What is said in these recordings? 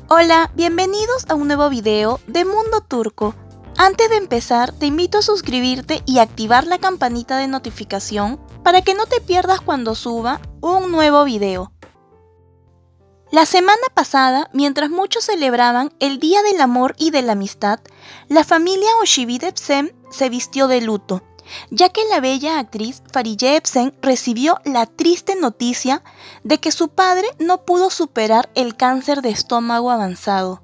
Hola, bienvenidos a un nuevo video de Mundo Turco. Antes de empezar, te invito a suscribirte y activar la campanita de notificación para que no te pierdas cuando suba un nuevo video. La semana pasada, mientras muchos celebraban el Día del Amor y de la Amistad, la familia Oshivide Ebsen se vistió de luto, ya que la bella actriz Fariye Ebsen recibió la triste noticia de que su padre no pudo superar el cáncer de estómago avanzado.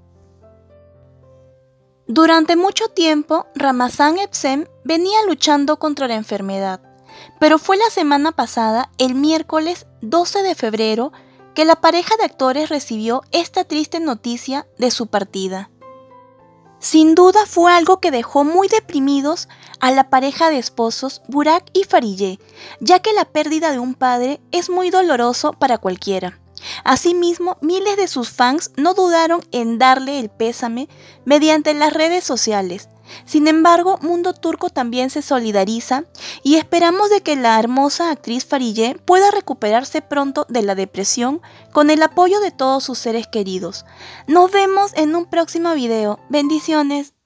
Durante mucho tiempo, Ramazan Ebsen venía luchando contra la enfermedad, pero fue la semana pasada, el miércoles 12 de febrero, que la pareja de actores recibió esta triste noticia de su partida. Sin duda fue algo que dejó muy deprimidos a la pareja de esposos Burak y Fariye, ya que la pérdida de un padre es muy doloroso para cualquiera. Asimismo, miles de sus fans no dudaron en darle el pésame mediante las redes sociales. Sin embargo, Mundo Turco también se solidariza y esperamos de que la hermosa actriz Fariye pueda recuperarse pronto de la depresión con el apoyo de todos sus seres queridos. Nos vemos en un próximo video. Bendiciones.